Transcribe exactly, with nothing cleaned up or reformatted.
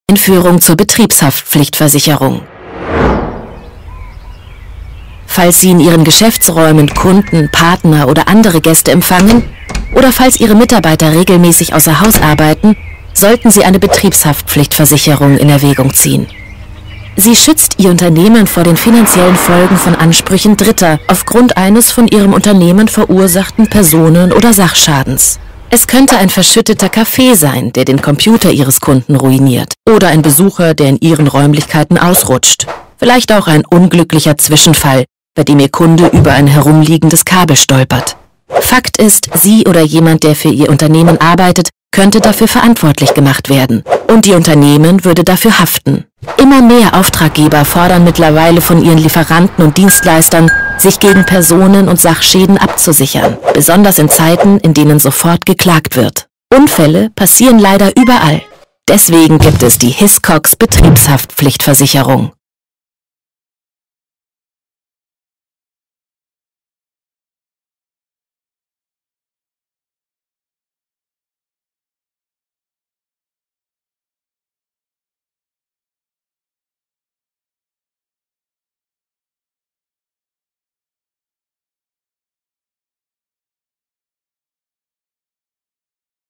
Einführung zur Betriebshaftpflichtversicherung. Falls Sie in Ihren Geschäftsräumen Kunden, Partner oder andere Gäste empfangen oder falls Ihre Mitarbeiter regelmäßig außer Haus arbeiten, sollten Sie eine Betriebshaftpflichtversicherung in Erwägung ziehen. Sie schützt Ihr Unternehmen vor den finanziellen Folgen von Ansprüchen Dritter aufgrund eines von Ihrem Unternehmen verursachten Personen- oder Sachschadens. Es könnte ein verschütteter Kaffee sein, der den Computer Ihres Kunden ruiniert, oder ein Besucher, der in Ihren Räumlichkeiten ausrutscht. Vielleicht auch ein unglücklicher Zwischenfall, bei dem Ihr Kunde über ein herumliegendes Kabel stolpert. Fakt ist, Sie oder jemand, der für Ihr Unternehmen arbeitet, könnte dafür verantwortlich gemacht werden und Ihr Unternehmen würde dafür haften. Immer mehr Auftraggeber fordern mittlerweile von ihren Lieferanten und Dienstleistern, sich gegen Personen- und Sachschäden abzusichern, besonders in Zeiten, in denen sofort geklagt wird. Unfälle passieren leider überall. Deswegen gibt es die Hiscox Betriebshaftpflichtversicherung.